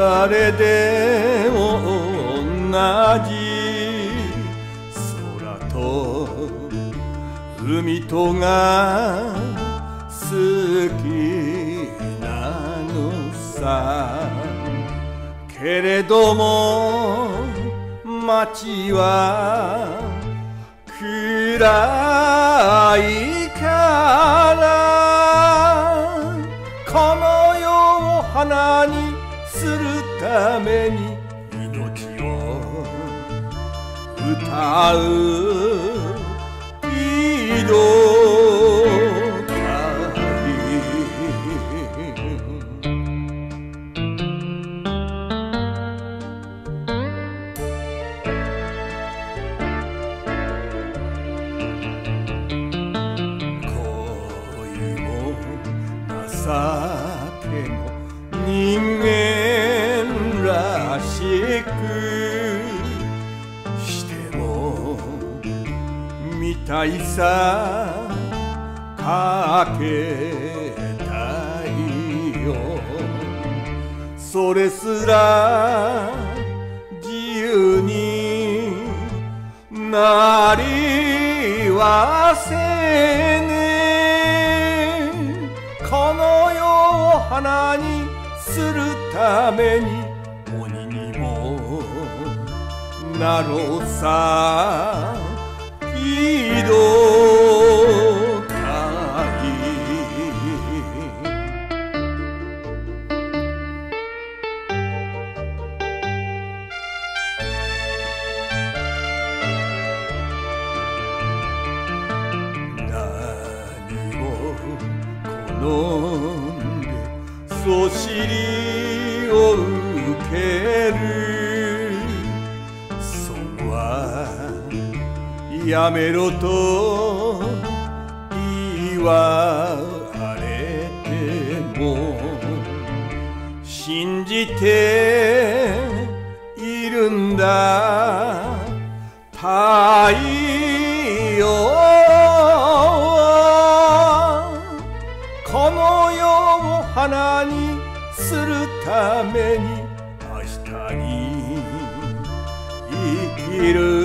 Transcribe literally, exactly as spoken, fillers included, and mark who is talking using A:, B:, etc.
A: 誰でも同じ空と海とが好きなのさ。けれども街は暗いからこの世を花にするために命を歌う色た恋も情けも人間らしくしてもみたいさかけたいよ。それすら自由になりはせね。この世を花にするために鬼にもなろうさ。色たい何を好んでそしりを受ける。損はやめろと言われても信じているんだ太陽は。この世を花にするために明日に生きる